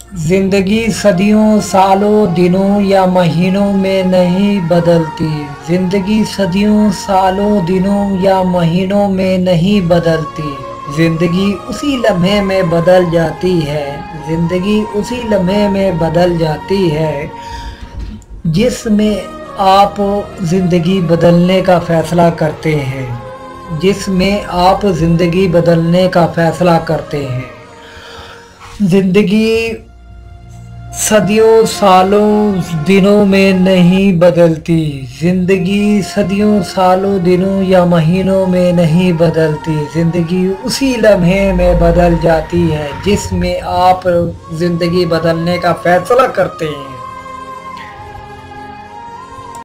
जिंदगी सदियों सालों दिनों या महीनों में नहीं बदलती। जिंदगी सदियों सालों दिनों या महीनों में नहीं बदलती। जिंदगी उसी लम्हे में बदल जाती है। जिंदगी उसी लम्हे में बदल जाती है जिसमें आप जिंदगी बदलने का फैसला करते हैं। जिसमें आप जिंदगी बदलने का फैसला करते हैं। जिंदगी सदियों सालों दिनों में नहीं बदलती। जिंदगी सदियों सालों दिनों या महीनों में नहीं बदलती। जिंदगी उसी लम्हे में बदल जाती है जिसमें आप जिंदगी बदलने का फैसला करते हैं।